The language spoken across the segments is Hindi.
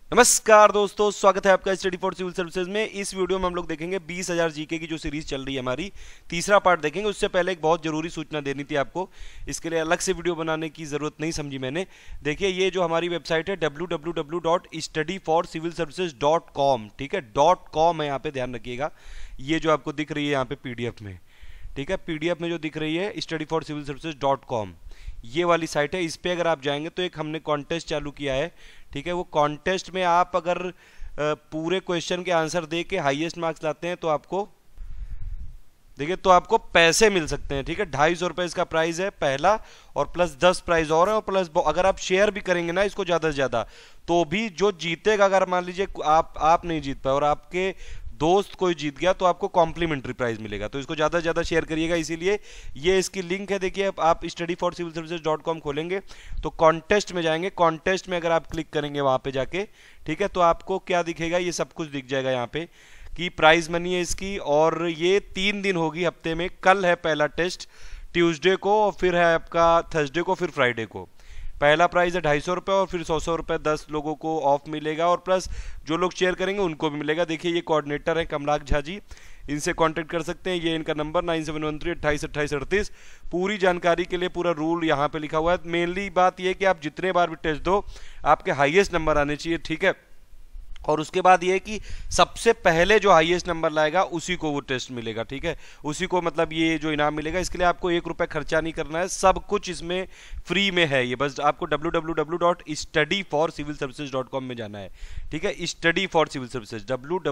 नमस्कार दोस्तों, स्वागत है आपका स्टडी फॉर सिविल सर्विसेज में। इस वीडियो में हम लोग देखेंगे 20,000 जीके की जो सीरीज चल रही है हमारी, तीसरा पार्ट देखेंगे। उससे पहले एक बहुत जरूरी सूचना देनी थी आपको, इसके लिए अलग से वीडियो बनाने की जरूरत नहीं समझी मैंने। देखिए, ये जो हमारी वेबसाइट है www.studyforcivilservices.com, ठीक है, .com है, यहाँ पे ध्यान रखिएगा। ये जो आपको दिख रही है यहाँ पे पीडीएफ में, ठीक है, पीडीएफ में जो दिख रही है studyforcivilservices.com, ये वाली साइट है। इस पे अगर आप जाएंगे तो एक हमने कॉन्टेस्ट चालू किया है, ठीक है। वो कॉन्टेस्ट में आप अगर पूरे क्वेश्चन के आंसर दे के हाईएस्ट मार्क्स लाते हैं तो आपको देखिए तो आपको पैसे मिल सकते हैं, ठीक है। 250 रुपये इसका प्राइस है पहला, और प्लस 10 प्राइज और है, और प्लस अगर आप शेयर भी करेंगे ना इसको ज़्यादा से ज़्यादा, तो भी जो जीतेगा, अगर मान लीजिए आप नहीं जीत पाए और आपके दोस्त कोई जीत गया, तो आपको कॉम्प्लीमेंट्री प्राइज मिलेगा। तो इसको ज़्यादा से ज़्यादा शेयर करिएगा। इसीलिए ये इसकी लिंक है, देखिए आप studyforcivilservices.com खोलेंगे तो कॉन्टेस्ट में जाएंगे। कॉन्टेस्ट में अगर आप क्लिक करेंगे वहाँ पे जाके, ठीक है, तो आपको क्या दिखेगा, ये सब कुछ दिख जाएगा यहाँ पे कि प्राइज मनी है इसकी। और ये 3 दिन होगी हफ्ते में। कल है पहला टेस्ट ट्यूसडे को, और फिर है आपका थर्सडे को, फिर फ्राइडे को। पहला प्राइस है 250 रुपये, और फिर 100 रुपये 10 लोगों को ऑफ मिलेगा, और प्लस जो लोग शेयर करेंगे उनको भी मिलेगा। देखिए, ये कोऑर्डिनेटर है कमलाक झा जी, इनसे कांटेक्ट कर सकते हैं। ये इनका नंबर 9713282838। पूरी जानकारी के लिए पूरा रूल यहाँ पे लिखा हुआ है। मेनली बात ये है कि आप जितने बार भी टेस्ट दो, आपके हाईएस्ट नंबर आने चाहिए, ठीक है। और उसके बाद ये है कि सबसे पहले जो हाईएस्ट नंबर लाएगा उसी को वो टेस्ट मिलेगा, ठीक है, उसी को मतलब ये जो इनाम मिलेगा। इसके लिए आपको 1 रुपये खर्चा नहीं करना है, सब कुछ इसमें फ्री में है। ये बस आपको www.studyforcivilservices.com में जाना है, ठीक है। Study for civil services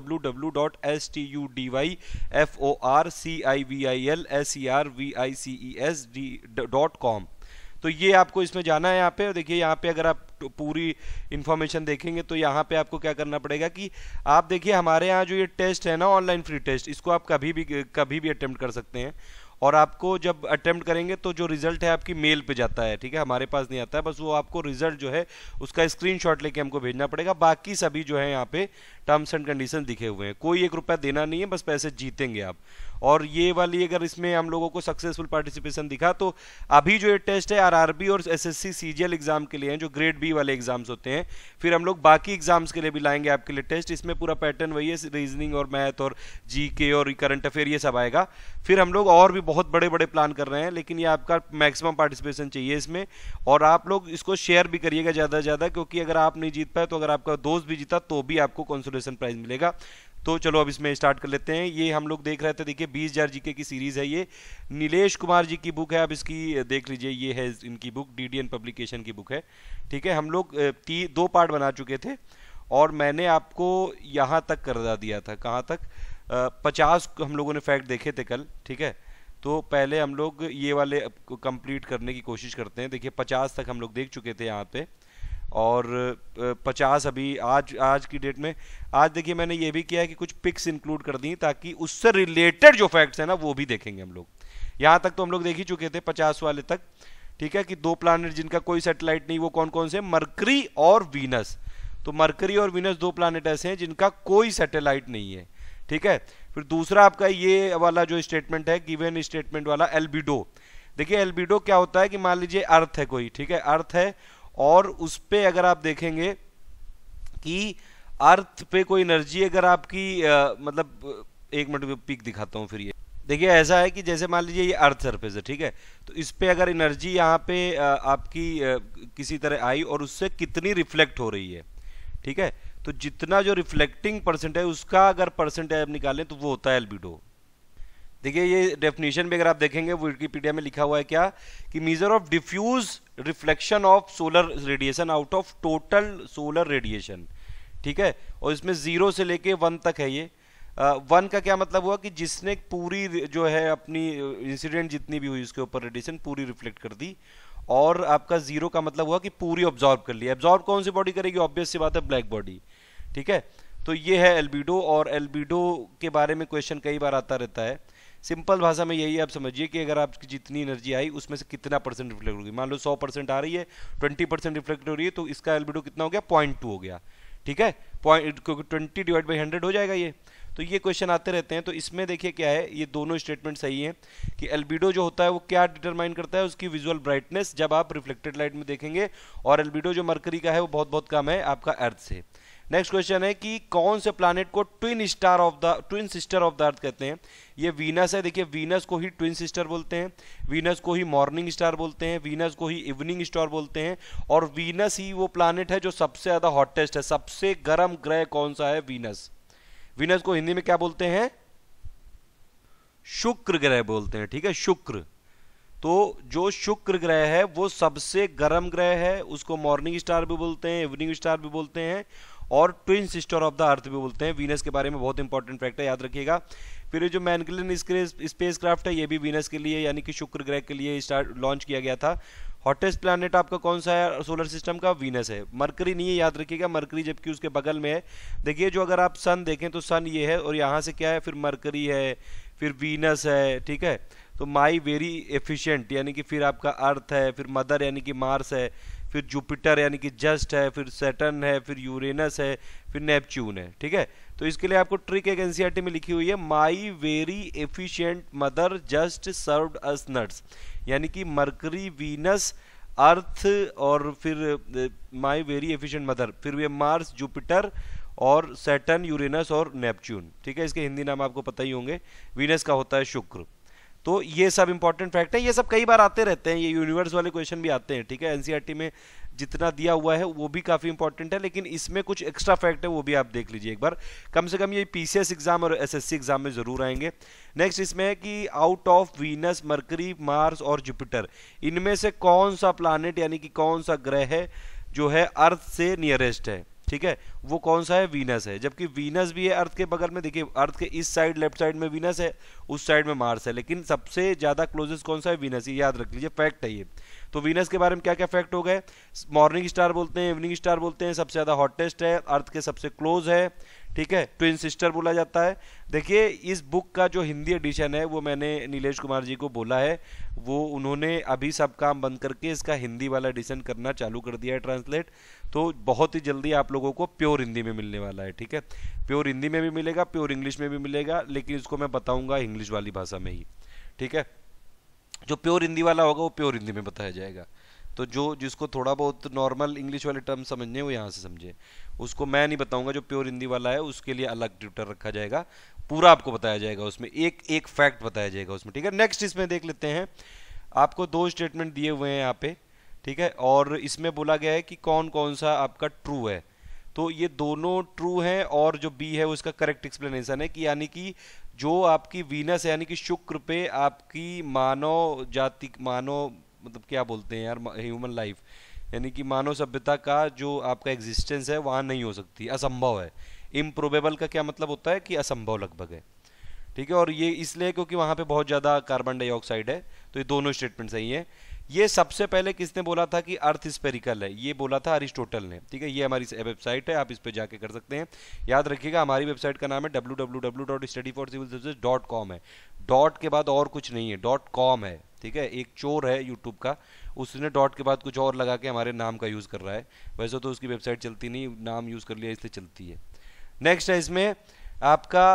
www.studyforcivilservices.com। तो ये आपको इसमें जाना है यहाँ पे। देखिए, यहाँ पे अगर आप पूरी इन्फॉर्मेशन देखेंगे तो यहाँ पे आपको क्या करना पड़ेगा कि आप देखिए, हमारे यहाँ जो ये टेस्ट है ना, ऑनलाइन फ्री टेस्ट, इसको आप कभी भी अटेम्प्ट कर सकते हैं। और आपको जब अटेम्प्ट करेंगे तो जो रिजल्ट है आपकी मेल पे जाता है, ठीक है, हमारे पास नहीं आता है। बस वो आपको रिजल्ट जो है उसका स्क्रीनशॉट लेके हमको भेजना पड़ेगा। बाकी सभी जो है यहाँ पे टर्म्स एंड कंडीशन दिखे हुए हैं। कोई 1 रुपया देना नहीं है, बस पैसे जीतेंगे आप। और ये वाली अगर इसमें हम लोगों को सक्सेसफुल पार्टिसिपेशन दिखा, तो अभी जो ये टेस्ट है आरआरबी और एसएससी सीजीएल एग्जाम के लिए हैं, जो ग्रेड बी वाले एग्जाम्स होते हैं। फिर हम लोग बाकी एग्जाम्स के लिए भी लाएंगे आपके लिए टेस्ट। इसमें पूरा पैटर्न वही है, रीजनिंग और मैथ और जीके और करंट अफेयर, ये सब आएगा। फिर हम लोग और भी बहुत बड़े बड़े प्लान कर रहे हैं, लेकिन ये आपका मैक्सिमम पार्टिसिपेशन चाहिए इसमें। और आप लोग इसको शेयर भी करिएगा ज़्यादा से ज़्यादा, क्योंकि अगर आप नहीं जीत पाए तो अगर आपका दोस्त भी जीता तो भी आपको कंसोलेशन प्राइज मिलेगा। तो चलो अब इसमें स्टार्ट कर लेते हैं। ये हम लोग देख रहे थे, देखिए 20,000 जीके की सीरीज है। ये नीलेश कुमार जी की बुक है, आप इसकी देख लीजिए। ये है इनकी बुक, डीडीएन पब्लिकेशन की बुक है, ठीक है। हम लोग 2 पार्ट बना चुके थे, और मैंने आपको यहाँ तक कर दिया था, कहाँ तक, 50 हम लोगों ने फैक्ट देखे थे कल, ठीक है। तो पहले हम लोग ये वाले कंप्लीट करने की कोशिश करते हैं। देखिए 50 तक हम लोग देख चुके थे यहाँ पे, और 50 अभी आज की डेट में। आज देखिए मैंने ये भी किया है कि कुछ पिक्स इंक्लूड कर दी, ताकि उससे रिलेटेड जो फैक्ट्स हैं ना वो भी देखेंगे हम लोग। यहाँ तक तो हम लोग देख ही चुके थे 50 वाले तक, ठीक है, कि 2 प्लैनेट जिनका कोई सैटेलाइट नहीं, वो कौन कौन से, मरकरी और वीनस। तो मरकरी और वीनस 2 प्लैनेट ऐसे हैं जिनका कोई सैटेलाइट नहीं है, ठीक है। फिर दूसरा आपका ये वाला जो स्टेटमेंट है, गिवन स्टेटमेंट वाला, एल्बिडो। देखिए एल्बिडो क्या होता है कि मान लीजिए अर्थ है कोई, ठीक है, अर्थ है, और उस पे अगर आप देखेंगे कि अर्थ पे कोई एनर्जी अगर आपकी मतलब 1 मिनट में पिक दिखाता हूँ। फिर ये देखिए ऐसा है कि जैसे मान लीजिए ये अर्थ सरफेस है, ठीक है, तो इस पे अगर एनर्जी यहाँ पे आपकी किसी तरह आई और उससे कितनी रिफ्लेक्ट हो रही है, ठीक है, तो जितना जो रिफ्लेक्टिंग परसेंट है उसका अगर परसेंटेज आप निकालें तो वो होता है एल्बिडो। देखिए ये डेफिनेशन भी अगर आप देखेंगे विकिपीडिया में लिखा हुआ है क्या, कि measure of diffuse reflection of solar radiation out of total solar radiation, ठीक है। और इसमें 0 से लेके 1 तक है ये। 1 का क्या मतलब हुआ कि जिसने पूरी जो है अपनी इंसिडेंट जितनी भी हुई उसके ऊपर रेडिएशन पूरी रिफ्लेक्ट कर दी। और आपका 0 का मतलब हुआ कि पूरी ऑब्जॉर्व कर लिया। ऑब्जॉर्व कौन सी बॉडी करेगी, ऑब्वियस सी बात है ब्लैक बॉडी, ठीक है। तो ये है एल्बिडो, और एल्बिडो के बारे में क्वेश्चन कई बार आता रहता है। सिंपल भाषा में यही आप समझिए कि अगर आपकी जितनी एनर्जी आई उसमें से कितना परसेंट रिफ्लेक्ट होगी। मान लो 100% आ रही है, 20% रिफ्लेक्ट हो रही है, तो इसका एल्बिडो कितना हो गया, 0.2 हो गया, ठीक है। क्योंकि 20 डिवाइड बाई 100 हो जाएगा ये। तो ये क्वेश्चन आते रहते हैं। तो इसमें देखिए क्या है, ये दोनों स्टेटमेंट सही हैं कि एल्बिडो जो होता है वो क्या डिटरमाइन करता है, उसकी विजुअल ब्राइटनेस जब आप रिफ्लेक्टेड लाइट में देखेंगे। और एल्बिडो जो मरकरी का है वो बहुत बहुत कम है आपका अर्थ से। नेक्स्ट क्वेश्चन है कि कौन से प्लैनेट को twin sister of the earth कहते हैं। ये वीनस है। देखिए वीनस को ही ट्विन सिस्टर बोलते हैं, वीनस को ही मॉर्निंग स्टार बोलते हैं, वीनस को ही इवनिंग स्टार बोलते हैं, और वीनस ही वो प्लैनेट है जो सबसे ज्यादा हॉटेस्ट है। सबसे गर्म ग्रह कौन सा है? वीनस। वीनस को हिंदी में क्या बोलते हैं? शुक्र ग्रह बोलते हैं। ठीक है, शुक्र। तो जो शुक्र ग्रह है वो सबसे गर्म ग्रह है, उसको मॉर्निंग स्टार भी बोलते हैं, इवनिंग स्टार भी बोलते हैं, और twin sister of the earth भी बोलते हैं। वीनस के बारे में बहुत इंपॉर्टेंट फैक्ट है, याद रखिएगा। फिर ये जो मैगेलन स्पेस क्राफ्ट है ये भी वीनस के लिए यानी कि शुक्र ग्रह के लिए लॉन्च किया गया था। हॉटेस्ट प्लैनेट आपका कौन सा है सोलर सिस्टम का? वीनस है। मरकरी नहीं है, याद रखिएगा, मरकरी जबकि उसके बगल में है। देखिए जो अगर आप सन देखें तो सन ये है, और यहाँ से क्या है, फिर मरकरी है, फिर वीनस है। ठीक है, तो माई वेरी एफिशिएंट यानी कि फिर आपका अर्थ है, फिर मदर यानी कि मार्स है, फिर जुपिटर यानी कि जस्ट है, फिर सैटर्न है, फिर यूरेनस है, फिर नेपच्यून है। ठीक है, तो इसके लिए आपको ट्रिक एक एनसीईआरटी में लिखी हुई है, my very efficient mother just served us nuts, यानी कि मरकरी, वीनस, अर्थ, और फिर माई वेरी एफिशिएंट मदर, फिर ये मार्स, जुपिटर और सैटर्न, यूरेनस और नेपच्यून। ठीक है, इसके हिंदी नाम आपको पता ही होंगे। वीनस का होता है शुक्र। तो ये सब इंपॉर्टेंट फैक्ट है, ये सब कई बार आते रहते हैं, ये यूनिवर्स वाले क्वेश्चन भी आते हैं। ठीक है, एनसीईआरटी में जितना दिया हुआ है वो भी काफी इंपॉर्टेंट है, लेकिन इसमें कुछ एक्स्ट्रा फैक्ट है वो भी आप देख लीजिए एक बार। कम से कम ये पीसीएस एग्जाम और एसएससी एग्जाम में जरूर आएंगे। नेक्स्ट इसमें है कि out of Venus, Mercury, Mars और जुपिटर, इनमें से कौन सा प्लैनेट यानी कि कौन सा ग्रह है जो है अर्थ से नियरेस्ट है? ठीक है, वो कौन सा है? वीनस है। जबकि वीनस भी है अर्थ के बगल में, देखिए अर्थ के इस साइड लेफ्ट साइड में वीनस है, उस साइड में मार्स है, लेकिन सबसे ज्यादा क्लोजेस्ट कौन सा है? वीनस। ये याद रख लीजिए, फैक्ट है ये। तो वीनस के बारे में क्या क्या फैक्ट हो गए? मॉर्निंग स्टार बोलते हैं, इवनिंग स्टार बोलते हैं, सबसे ज्यादा हॉटेस्ट है, अर्थ के सबसे क्लोज है। ठीक है, ट्विन सिस्टर बोला जाता है। देखिए इस बुक का जो हिंदी एडिशन है वो मैंने नीलेश कुमार जी को बोला है, वो उन्होंने अभी सब काम बंद करके इसका हिंदी वाला एडिशन करना चालू कर दिया है, ट्रांसलेट। तो बहुत ही जल्दी आप लोगों को प्योर हिंदी में मिलने वाला है। ठीक है, प्योर हिंदी में भी मिलेगा, प्योर इंग्लिश में भी मिलेगा, लेकिन इसको मैं बताऊंगा इंग्लिश वाली भाषा में ही। ठीक है, जो प्योर हिंदी वाला होगा वो प्योर हिंदी में बताया जाएगा। तो जो जिसको थोड़ा बहुत नॉर्मल इंग्लिश वाले टर्म समझने वो यहाँ से समझे, उसको मैं नहीं बताऊंगा। जो प्योर हिंदी वाला है उसके लिए अलग ट्यूटर रखा जाएगा, पूरा आपको बताया जाएगा, उसमें एक एक फैक्ट बताया जाएगा उसमें। ठीक है, नेक्स्ट इसमें देख लेते हैं। आपको दो स्टेटमेंट दिए हुए हैं यहाँ पे। ठीक है, और इसमें बोला गया है कि कौन कौन सा आपका ट्रू है। तो ये दोनों ट्रू हैं, और जो बी है उसका करेक्ट एक्सप्लेनेशन है कि यानी कि जो आपकी वीनस है यानी कि शुक्र पे आपकी मानव जाति, मानव मतलब क्या बोलते हैं यार, ह्यूमन लाइफ यानी कि मानव सभ्यता का जो आपका एग्जिस्टेंस है वहां नहीं हो सकती, असंभव है। इम्प्रोबेबल का क्या मतलब होता है? कि असंभव लगभग है। ठीक है, और ये इसलिए क्योंकि वहां पे बहुत ज्यादा कार्बन डाइऑक्साइड है। तो ये दोनों स्टेटमेंट सही है। ये सबसे पहले किसने बोला था कि अर्थ स्फेरिकल है? ये बोला था अरिस्टोटल ने। ठीक है, ये हमारी वेबसाइट है, आप इस पे जाके कर सकते हैं। याद रखिएगा हमारी वेबसाइट का नाम है www.studyforcivilservices.com है। डॉट के बाद और कुछ नहीं है, .com है। ठीक है, एक चोर है यूट्यूब का, उसने डॉट के बाद कुछ और लगा के हमारे नाम का यूज कर रहा है। वैसे तो उसकी वेबसाइट चलती नहीं, नाम यूज कर लिया इसलिए चलती है। नेक्स्ट है इसमें आपका,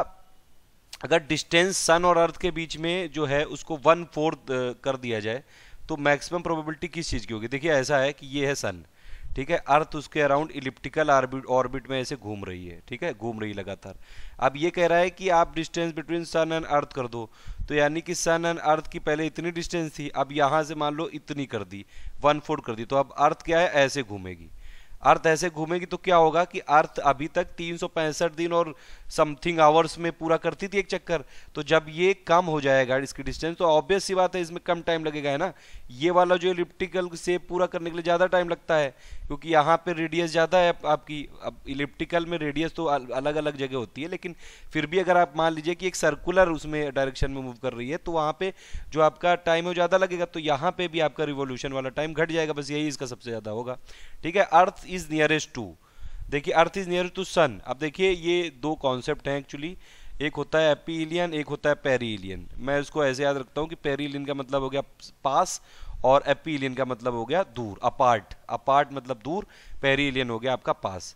अगर डिस्टेंस सन और अर्थ के बीच में जो है उसको 1/4 कर दिया जाए तो मैक्सिमम प्रोबेबिलिटी किस चीज की होगी? देखिए ऐसा है कि ये है सन, ठीक है, अर्थ उसके अराउंड इलिप्टिकल ऑर्बिट में ऐसे घूम रही है। ठीक है, घूम रही लगातार। अब ये कह रहा है कि आप distance between sun and earth कर दो, तो यानी कि सन एंड अर्थ की पहले इतनी डिस्टेंस थी, अब यहां से मान लो इतनी कर दी, 1/4 कर दी, तो अब अर्थ क्या है? ऐसे घूमेगी। अर्थ ऐसे घूमेगी तो क्या होगा कि अर्थ अभी तक 365 दिन और समथिंग आवर्स में पूरा करती थी एक चक्कर। तो जब ये कम हो जाएगा इसकी डिस्टेंस, तो ऑब्वियस सी बात है इसमें कम टाइम लगेगा, है ना। ये वाला जो इलिप्टिकल शेप पूरा करने के लिए ज्यादा टाइम लगता है, क्योंकि यहाँ पे रेडियस ज्यादा है आपकी। अब इलिप्टिकल में रेडियस तो अलग अलग जगह होती है, लेकिन फिर भी अगर आप मान लीजिए कि एक सर्कुलर उसमें डायरेक्शन में मूव कर रही है, तो वहां पे जो आपका टाइम है ज्यादा लगेगा। तो यहाँ पे भी आपका रिवॉल्यूशन वाला टाइम घट जाएगा, बस यही इसका सबसे ज्यादा होगा। ठीक है, अर्थ इज नियरेस्ट टू, देखिए earth is near to sun. अब देखिए ये दो कॉन्सेप्ट हैं एक्चुअली, एक होता है एपीलियन, एक होता है पेरीलियन। मैं इसको ऐसे याद रखता हूं कि पेरीलियन का मतलब हो गया पास और एपीलियन का मतलब हो गया दूर, अपार्ट। अपार्ट मतलब दूर, पेरीलियन हो गया आपका पास। तो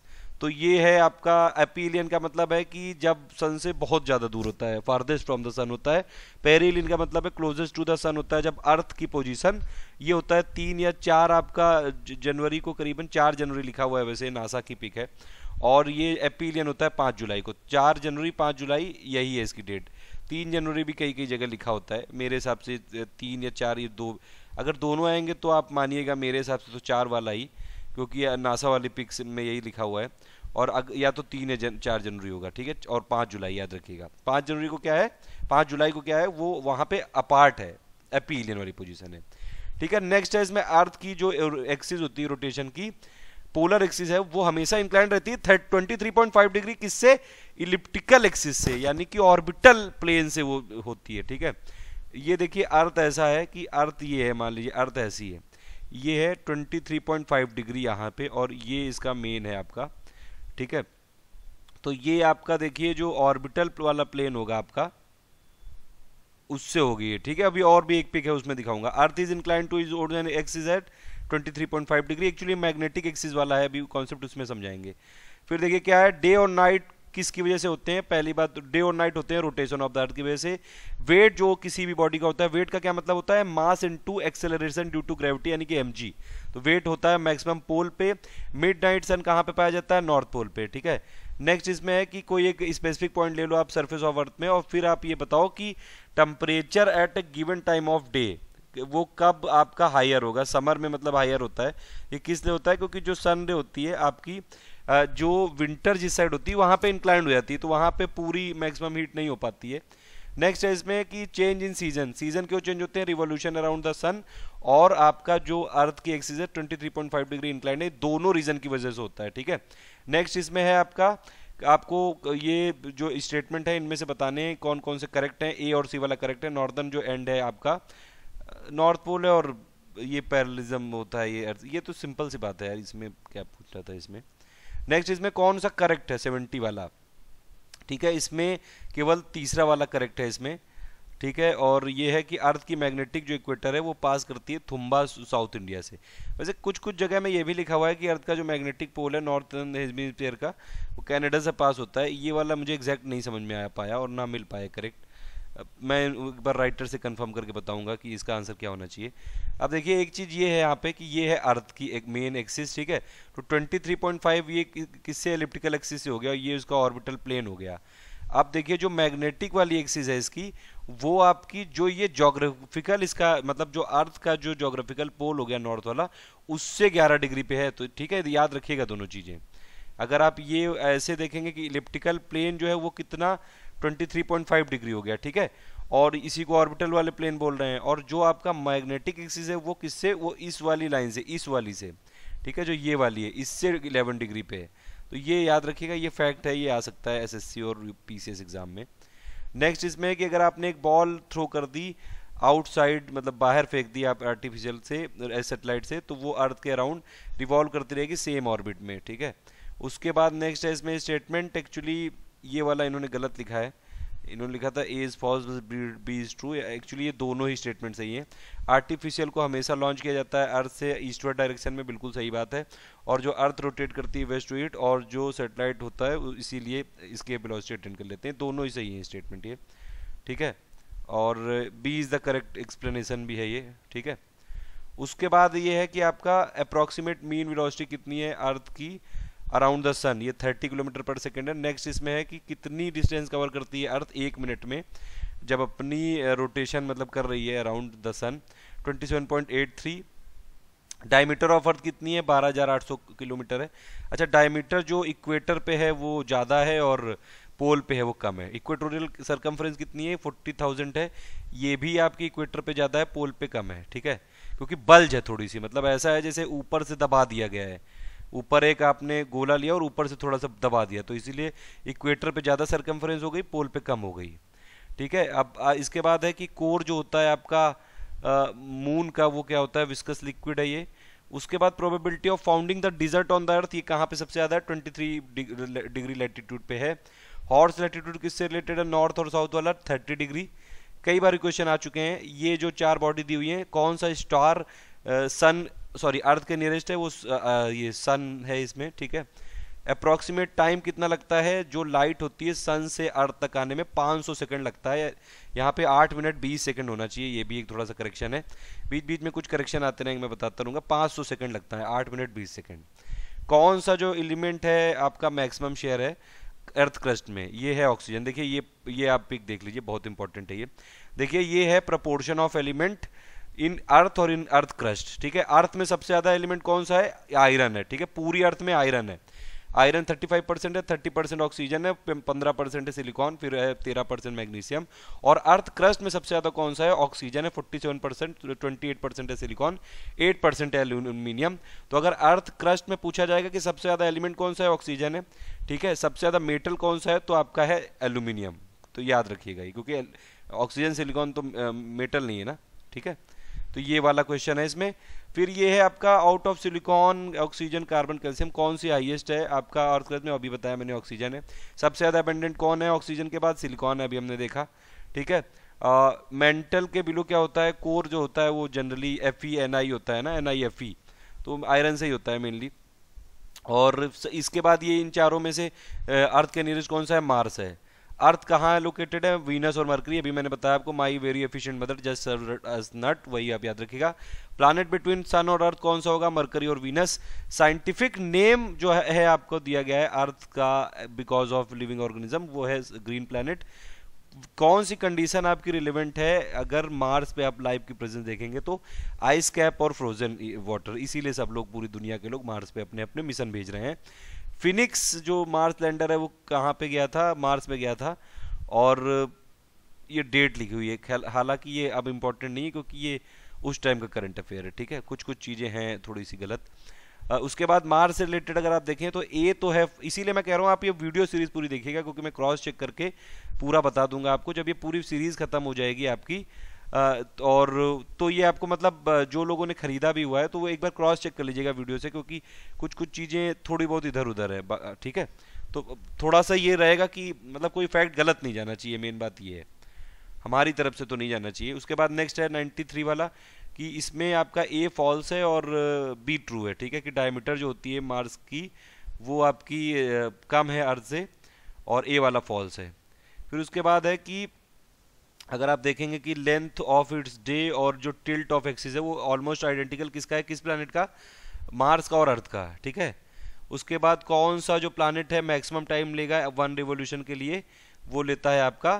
तो ये है आपका एपीलियन का मतलब है कि जब सन से बहुत ज्यादा दूर होता है, फारदेस्ट फ्रॉम द सन होता है। पेरिलियन का मतलब है क्लोजेस्ट टू द सन होता है, जब अर्थ की पोजीशन ये होता है 3 या 4 आपका जनवरी को, करीबन 4 जनवरी लिखा हुआ है वैसे, नासा की पिक है। और ये एपीलियन होता है 5 जुलाई को। 4 जनवरी 5 जुलाई यही है इसकी डेट। 3 जनवरी भी कई कई जगह लिखा होता है, मेरे हिसाब से 3 या 4, ये दो, अगर दोनों आएंगे तो आप मानिएगा मेरे हिसाब से तो 4 वाला ही, क्योंकि नासा वाली पिक्स में यही लिखा हुआ है। और या तो 3 या 4 जनवरी होगा, ठीक है। और 5 जुलाई याद रखिएगा। 5 जनवरी को क्या है, 5 जुलाई को क्या है, वो वहां पे अपार्ट है, एपीलियन वाली पोजीशन है, ठीक है। नेक्स्ट है इसमें अर्थ की जो एक्सिस होती है रोटेशन की, पोलर एक्सिस है, वो हमेशा इंक्लाइन रहती है 23.5 डिग्री किससे, इलिप्टिकल एक्सिस से, यानी कि ऑर्बिटल प्लेन से वो होती है, ठीक है। ये देखिए अर्थ ऐसा है कि अर्थ ये है, मान लीजिए अर्थ ऐसी है, ये है 23.5 डिग्री यहाँ पे, और ये इसका मेन है आपका, ठीक है। तो ये आपका देखिए जो ऑर्बिटल वाला प्लेन होगा आपका, उससे होगी ये, ठीक है। अभी और भी एक पिक है उसमें दिखाऊंगा। Earth is incline to is origin axis at 23.5 degree, actually magnetic axis वाला है, अभी कॉन्सेप्ट उसमें समझाएंगे। फिर देखिए क्या है, डे और नाइट किसकी वजह से होते हैं, पहली बात डे और नाइट होते हैं रोटेशन ऑफ द अर्थ की वजह से। वेट जो किसी भी बॉडी का होता है, वेट का क्या मतलब होता है, mass into acceleration due to gravity, यानी कि mg। तो वेट होता है मैक्सिमम पोल पे। मिड नाइट सन कहाँ पे पाया जाता है, नॉर्थ पोल पे, ठीक है। नेक्स्ट इसमें है कि कोई एक स्पेसिफिक पॉइंट ले लो आप सरफेस ऑफ अर्थ में, और फिर आप ये बताओ कि temperature at a given time of day वो कब आपका हायर होगा। समर में मतलब हायर होता है, ये किस लिए होता है, क्योंकि जो सन रे होती है आपकी, जो विंटर जिस साइड होती है वहां पे इंक्लाइंड हो जाती है, तो वहां पे पूरी मैक्सिमम हीट नहीं हो पाती है। नेक्स्ट है इसमें कि चेंज इन सीजन, सीजन क्यों चेंज होते हैं, रिवॉल्यूशन अराउंड द सन, और आपका जो अर्थ की एक्सिस है 23.5 डिग्री इंक्लाइंड है, दोनों रीजन की वजह से होता है, ठीक है। नेक्स्ट इसमें है आपका, आपको ये जो स्टेटमेंट है इनमें से बताने हैं कौन कौन से करेक्ट हैं। ए और सी वाला करेक्ट है। नॉर्दर्न जो एंड है आपका नॉर्थ पोल है, और ये पैरेललिज्म होता है ये तो सिंपल सी बात है यार, इसमें क्या पूछ रहा था इसमें। नेक्स्ट इसमें कौन सा करेक्ट है, 70 वाला, ठीक है। इसमें केवल तीसरा वाला करेक्ट है इसमें, ठीक है। और ये है कि अर्थ की मैग्नेटिक जो इक्वेटर है वो पास करती है थुम्बा साउथ इंडिया से। वैसे कुछ कुछ जगह में ये भी लिखा हुआ है कि अर्थ का जो मैग्नेटिक पोल है नॉर्थर्न हेमिस्फीयर का, वो कनाडा से पास होता है। ये वाला मुझे एग्जैक्ट नहीं समझ में आ पाया और ना मिल पाया करेक्ट। मैं एक बार राइटर से कंफर्म करके बताऊंगा कि इसका आंसर क्या होना चाहिए। अब देखिए एक चीज ये है यहाँ पे कि ये है अर्थ की एक मेन एक्सिस, ठीक है। तो 23.5 ये किससे एलिप्टिकल एक्सिस से हो गया, ये उसका ऑर्बिटल प्लेन हो गया। अब देखिए जो मैग्नेटिक वाली एक्सिस है इसकी, वो आपकी जो ये ज्योग्राफिकल, इसका मतलब जो अर्थ का जो ज्योग्राफिकल पोल हो गया नॉर्थ वाला, उससे 11 डिग्री पे है। तो ठीक है, याद रखिएगा दोनों चीजें। अगर आप ये ऐसे देखेंगे कि इलिप्टिकल प्लेन जो है वो कितना 23.5 डिग्री हो गया, ठीक है। और इसी को ऑर्बिटल वाले प्लेन बोल रहे हैं। और जो आपका मैग्नेटिक एक्सिस है वो किससे, वो इस वाली लाइन से, इस वाली से, ठीक है, जो ये वाली है, इससे 11 डिग्री पे है। तो ये याद रखिएगा, ये फैक्ट है, ये आ सकता है एसएससी और पीसीएस एग्जाम में। नेक्स्ट इसमें है कि अगर आपने एक बॉल थ्रो कर दी आउटसाइड, मतलब बाहर फेंक दी आप आर्टिफिशियल से, सैटेलाइट से, तो वो अर्थ के अराउंड रिवॉल्व करती रहेगी सेम ऑर्बिट में, ठीक है। उसके बाद नेक्स्ट है इसमें स्टेटमेंट, एक्चुअली ये वाला इन्होंने गलत लिखा है, इन्होंने लिखा था A is false B is true. Actually ये दोनों ही स्टेटमेंट सही है। आर्टिफिशियल को हमेशा लॉन्च किया जाता है अर्थ से ईस्टवर्ड डायरेक्शन में, बिल्कुल सही बात है। और जो अर्थ रोटेट करती है वेस्ट टू ईस्ट, और जो सैटेलाइट होता है इसीलिए इसके वेलोसिटी अटेंड कर लेते हैं, दोनों ही सही है स्टेटमेंट ये, ठीक है। और B is the correct explanation भी है ये, ठीक है। उसके बाद ये है कि आपका अप्रॉक्सीमेट मीन वेलोसिटी कितनी है अर्थ की अराउंड द सन, ये 30 किलोमीटर पर सेकेंड है। नेक्स्ट इसमें है कि कितनी डिस्टेंस कवर करती है अर्थ 1 मिनट में जब अपनी रोटेशन मतलब कर रही है around the sun, 27.83। Diameter of earth कितनी है, 12,800 किलोमीटर है। अच्छा, डायमीटर जो इक्वेटर पे है वो ज़्यादा है और पोल पे है वो कम है। इक्वेटोरियल सरकमफ्रेंस कितनी है, 40,000 है। ये भी आपकी इक्वेटर पे ज़्यादा है, पोल पे कम है, ठीक है। क्योंकि बल्ज है थोड़ी सी, मतलब ऐसा है जैसे ऊपर से दबा दिया गया है, ऊपर एक आपने गोला लिया और ऊपर से थोड़ा सा दबा दिया, तो इसीलिए इक्वेटर पे ज़्यादा सरकमफ्रेंस हो गई, पोल पे कम हो गई, ठीक है। अब इसके बाद है कि कोर जो होता है आपका मून का, वो क्या होता है, विस्कस लिक्विड है ये। उसके बाद probability of founding the desert on the earth, ये कहाँ पे सबसे ज़्यादा है, 23 डिग्री लैटिट्यूड पे है। हॉर्स लैटिट्यूड किससे रिलेटेड है, नॉर्थ और साउथ वाला, 30 डिग्री। कई बार क्वेश्चन आ चुके हैं। ये जो 4 बॉडी दी हुई है, कौन सा स्टार सन, सॉरी अर्थ के नियरेस्ट है, वो ये सन है इसमें, ठीक है। अप्रोक्सीमेट टाइम कितना लगता है जो लाइट होती है सन से अर्थ तक आने में? 500 सेकंड लगता है। यहाँ पे 8 मिनट 20 सेकंड होना चाहिए, ये भी एक थोड़ा सा करेक्शन है, बीच बीच में कुछ करेक्शन आते रहेंगे, मैं बताता रहूँगा। 500 सेकंड लगता है, 8 मिनट 20 सेकंड। कौन सा जो एलिमेंट है आपका मैक्सिमम शेयर है अर्थ क्रस्ट में? ये है ऑक्सीजन। देखिए ये आप पिक देख लीजिए, बहुत इंपॉर्टेंट है ये। देखिए ये है proportion of element in earth और इन अर्थ क्रस्ट, ठीक है। अर्थ में सबसे ज्यादा एलिमेंट कौन सा है? आयरन है, ठीक है। पूरी अर्थ में आयरन है। आयरन 35% है, 30% ऑक्सीजन है, 15% है सिलिकॉन, फिर है 13% मैग्नीशियम। और अर्थ क्रस्ट में सबसे ज्यादा कौन सा है? ऑक्सीजन है 47%, 28% है सिलिकॉन, 8% है एल्यूमिनियम। तो अगर अर्थ क्रस्ट में पूछा जाएगा कि सबसे ज्यादा एलिमेंट कौन सा है? ऑक्सीजन है, ठीक है। सबसे ज्यादा मेटल कौन सा है? तो आपका है एल्यूमिनियम। तो याद रखिएगा, क्योंकि ऑक्सीजन सिलिकॉन तो मेटल नहीं है ना, ठीक है। तो ये वाला क्वेश्चन है इसमें। फिर ये है आपका out of silicon, oxygen, carbon, calcium कौन सी हाईएस्ट है आपका अर्थ क्रस्ट में? अभी बताया मैंने, ऑक्सीजन है। सबसे ज्यादा अबंडेंट कौन है ऑक्सीजन के बाद? सिलिकॉन है, अभी हमने देखा, ठीक है। मेंटल के बिलो क्या होता है? कोर जो होता है वो जनरली Fe होता है ना, NiFe, तो आयरन से ही होता है मेनली। और इसके बाद ये इन चारों में से अर्थ के नियरेस्ट कौन सा है? मार्स है। अर्थ कहाँ लोकेटेड है? वीनस और मरकरी, अभी मैंने बताया आपको, my very efficient mother just served as nut, वही आप याद रखिएगा। प्लैनेट बिटवीन सन और अर्थ कौन सा होगा? मरकरी और वीनस। साइंटिफिक नेम जो है आपको दिया गया है अर्थ का बिकॉज ऑफ लिविंग ऑर्गेनिज्म, वो है ग्रीन प्लैनेट। कौन सी कंडीशन आपकी रिलेवेंट है अगर मार्स पे आप लाइफ की प्रेजेंस देखेंगे? तो आइस कैप और फ्रोजन वाटर, इसीलिए सब लोग, पूरी दुनिया के लोग मार्स पे अपने अपने मिशन भेज रहे हैं। फिनिक्स जो मार्स लैंडर है वो कहाँ पे गया था? मार्स पे गया था। और ये डेट लिखी हुई है, हालांकि ये अब इम्पोर्टेंट नहीं है क्योंकि ये उस टाइम का करंट अफेयर है, ठीक है। कुछ कुछ चीज़ें हैं थोड़ी सी गलत। उसके बाद मार्स से रिलेटेड अगर आप देखें तो ए तो है, इसीलिए मैं कह रहा हूँ आप ये वीडियो सीरीज पूरी देखिएगा, क्योंकि मैं क्रॉस चेक करके पूरा बता दूंगा आपको जब ये पूरी सीरीज खत्म हो जाएगी आपकी। और तो ये आपको मतलब जो लोगों ने खरीदा भी हुआ है तो वो एक बार क्रॉस चेक कर लीजिएगा वीडियो से, क्योंकि कुछ कुछ चीज़ें थोड़ी बहुत इधर उधर है, ठीक है। तो थोड़ा सा ये रहेगा कि मतलब कोई फैक्ट गलत नहीं जाना चाहिए, मेन बात ये है, हमारी तरफ से तो नहीं जाना चाहिए। उसके बाद नेक्स्ट है 93 वाला, कि इसमें आपका ए फॉल्स है और बी ट्रू है, ठीक है। कि डायमीटर जो होती है मार्स की वो आपकी कम है अर्थ से, और ए वाला फॉल्स है। फिर उसके बाद है कि अगर आप देखेंगे कि लेंथ ऑफ इट्स डे और जो टिल्ट ऑफ एक्सिस है वो ऑलमोस्ट आइडेंटिकल किसका है? किस प्लैनेट का? मार्स का और अर्थ का, ठीक है। उसके बाद कौन सा जो प्लैनेट है मैक्सिमम टाइम लेगा वन रिवोल्यूशन के लिए? वो लेता है आपका,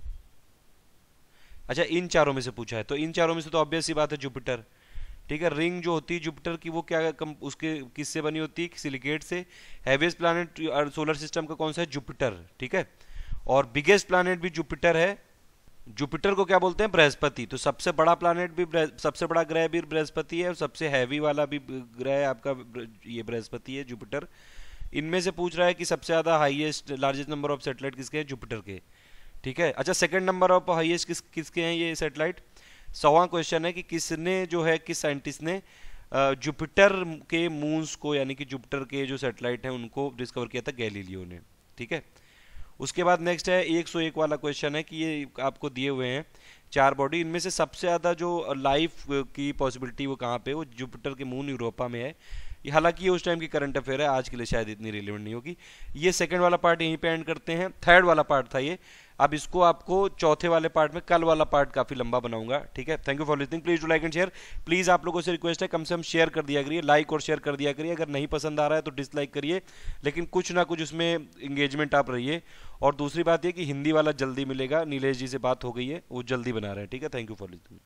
अच्छा इन चारों में से पूछा है, तो इन चारों में से तो ऑब्वियस सी बात है जुपिटर, ठीक है। रिंग जो होती है जुपिटर की वो क्या उसके किससे बनी होती है? सिलिकेट से। हैवीएस्ट प्लैनेट सोलर सिस्टम का कौन सा है? जुपिटर, ठीक है। और बिगेस्ट प्लैनेट भी जुपिटर है। जुपिटर को क्या बोलते हैं? बृहस्पति। तो सबसे बड़ा प्लैनेट भी सबसे बड़ा ग्रह भी बृहस्पति है, और सबसे हैवी वाला भी ग्रह आपका ये बृहस्पति है, जुपिटर। इनमें से पूछ रहा है कि सबसे ज्यादा highest largest number of satellite किसके हैं? जुपिटर के, ठीक है। अच्छा सेकंड नंबर ऑफ हाईएस्ट किसके हैं ये सैटेलाइट? 100वां क्वेश्चन है कि किसने जो है, किस साइंटिस्ट ने जुपिटर के मून्स को, यानी कि जुपिटर के जो सैटेलाइट हैं उनको डिस्कवर किया था? गैलीलियो ने, ठीक है। उसके बाद नेक्स्ट है 101 वाला क्वेश्चन है कि ये आपको दिए हुए हैं 4 बॉडी, इनमें से सबसे ज़्यादा जो लाइफ की पॉसिबिलिटी वो कहाँ पे? वो जुपिटर के मून यूरोपा में है। हालांकि ये उस टाइम की करंट अफेयर है, आज के लिए शायद इतनी रिलेवेंट नहीं होगी। ये सेकंड वाला पार्ट यहीं पे एंड करते हैं, थर्ड वाला पार्ट था ये। अब इसको आपको चौथे वाले पार्ट में, कल वाला पार्ट काफी लंबा बनाऊंगा, ठीक है। Thank you for listening, please do like and share. Please आप लोगों से रिक्वेस्ट है कम से कम शेयर कर दिया करिए, लाइक और शेयर कर दिया करिए। अगर नहीं पसंद आ रहा है तो डिसलाइक करिए, लेकिन कुछ ना कुछ उसमें इंगेजमेंट आप रहिए। और दूसरी बात ये कि हिंदी वाला जल्दी मिलेगा, नीलेश जी से बात हो गई है, वो जल्दी बना रहे हैं, ठीक है। Thank you for listening.